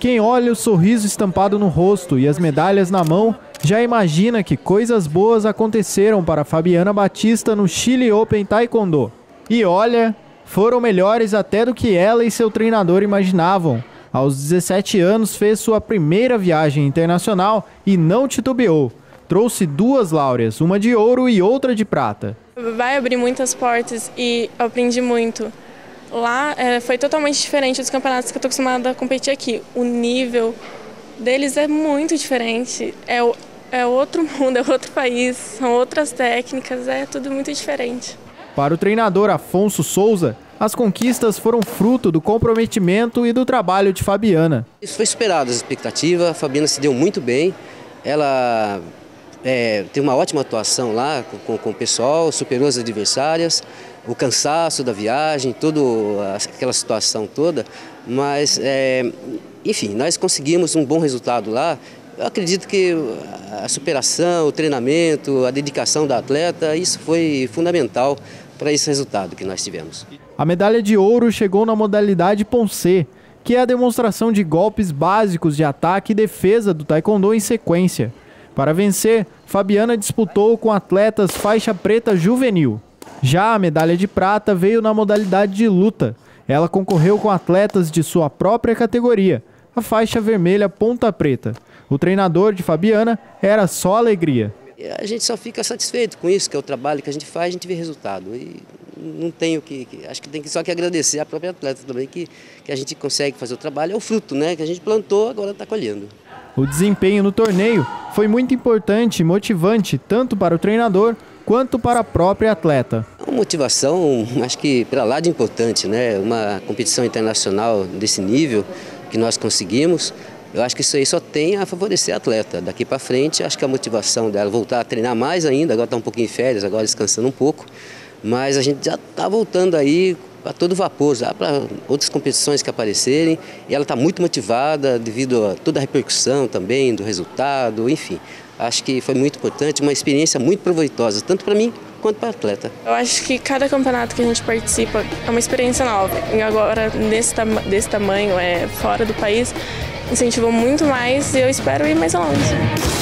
Quem olha o sorriso estampado no rosto e as medalhas na mão, já imagina que coisas boas aconteceram para Fabiana Batista no Chile Open Taekwondo. E olha, foram melhores até do que ela e seu treinador imaginavam. Aos 17 anos fez sua primeira viagem internacional e não titubeou. Trouxe 2 láureas, uma de ouro e outra de prata. Vai abrir muitas portas e eu aprendi muito. Lá foi totalmente diferente dos campeonatos que eu estou acostumada a competir aqui. O nível deles é muito diferente. É outro mundo, é outro país, são outras técnicas, é tudo muito diferente. Para o treinador Afonso Souza, as conquistas foram fruto do comprometimento e do trabalho de Fabiana. Isso foi superado as expectativas, a Fabiana se deu muito bem, ela teve uma ótima atuação lá com o pessoal, superou as adversárias, o cansaço da viagem, toda aquela situação toda, mas enfim, nós conseguimos um bom resultado lá. Eu acredito que a superação, o treinamento, a dedicação da atleta, isso foi fundamental para esse resultado que nós tivemos. A medalha de ouro chegou na modalidade Poncê, que é a demonstração de golpes básicos de ataque e defesa do taekwondo em sequência. Para vencer, Fabiana disputou com atletas faixa preta juvenil. Já a medalha de prata veio na modalidade de luta. Ela concorreu com atletas de sua própria categoria, a faixa vermelha ponta preta. O treinador de Fabiana era só alegria. A gente só fica satisfeito com isso, que é o trabalho que a gente faz, a gente vê resultado. E não tenho acho que tem só que agradecer a própria atleta também, que a gente consegue fazer o trabalho. É o fruto, né, que a gente plantou, agora está colhendo. O desempenho no torneio foi muito importante e motivante, tanto para o treinador quanto para a própria atleta. Uma motivação, acho que para lá de importante, né? Uma competição internacional desse nível que nós conseguimos, eu acho que isso aí só tem a favorecer a atleta. Daqui para frente, acho que a motivação dela voltar a treinar mais ainda, agora está um pouquinho em férias, agora descansando um pouco, mas a gente já está voltando aí a todo vapor, já para outras competições que aparecerem, e ela está muito motivada devido a toda a repercussão também do resultado, enfim. Acho que foi muito importante, uma experiência muito proveitosa, tanto para mim quanto para a atleta. Eu acho que cada campeonato que a gente participa é uma experiência nova. E agora, desse tamanho, fora do país, incentivou muito mais e eu espero ir mais longe.